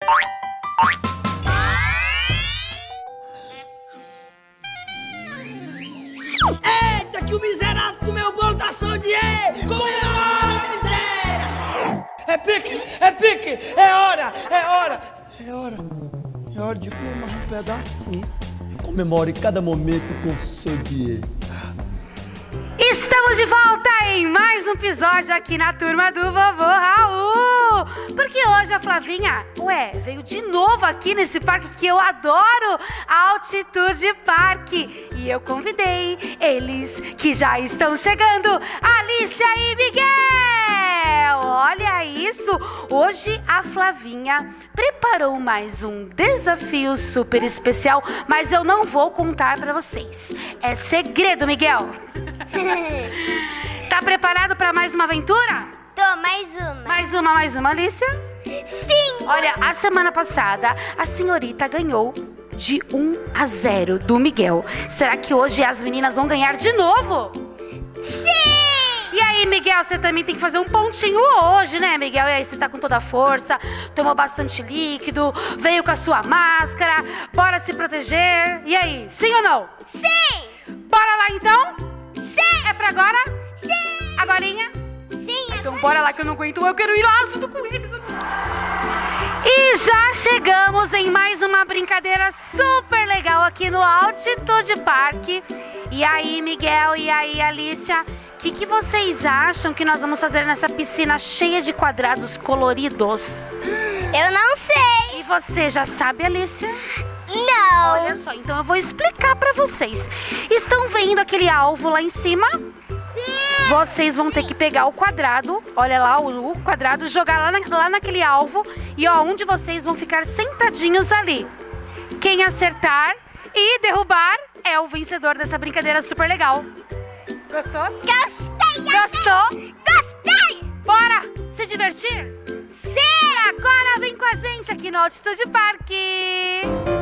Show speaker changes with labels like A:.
A: Eita, que o miserável comeu o bolo da Sodier! Comemora, miséria! É pique! É pique! É hora! É hora! É hora! É hora de comer mais um pedacinho. Comemore cada momento com Sodier.
B: Estamos de volta em mais um episódio aqui na turma do Vovô Raul. Porque hoje a Flavinha, veio de novo aqui nesse parque que eu adoro, Altitude Parque. E eu convidei eles que já estão chegando, Alicia e Miguel. Olha isso, hoje a Flavinha preparou mais um desafio super especial, mas eu não vou contar pra vocês. É segredo, Miguel. Tá preparado pra mais uma aventura?
C: Tô, mais uma.
B: Mais uma, Alicia?
C: Sim!
B: Olha, a semana passada a senhorita ganhou de 1-0 do Miguel. Será que hoje as meninas vão ganhar de novo?
C: Sim!
B: E aí, Miguel, você também tem que fazer um pontinho hoje, né, Miguel? E aí, você tá com toda a força, tomou bastante líquido, veio com a sua máscara, bora se proteger. E aí, sim ou não?
C: Sim!
B: Bora lá, então?
C: Sim!
B: É pra agora?
C: Sim!
B: Agorinha?
C: Sim!
B: Então bora lá que eu não aguento, eu quero ir lá junto com eles. E já chegamos em mais uma brincadeira super legal aqui no Altitude Parque. E aí, Miguel, e aí, Alicia, o que vocês acham que nós vamos fazer nessa piscina cheia de quadrados coloridos?
C: Eu não sei!
B: E você já sabe, Alicia?
C: Não!
B: Olha só, então eu vou explicar pra vocês. Estão vendo aquele alvo lá em cima?
C: Sim!
B: Vocês vão ter que pegar o quadrado, olha lá o quadrado, jogar lá naquele alvo e um de vocês vão ficar sentadinhos ali. Quem acertar e derrubar é o vencedor dessa brincadeira super legal. Gostou?
C: Gostei!
B: Gostou?
C: Gostei!
B: Bora se divertir?
C: Sim!
B: Agora vem com a gente aqui no Altitude Parque!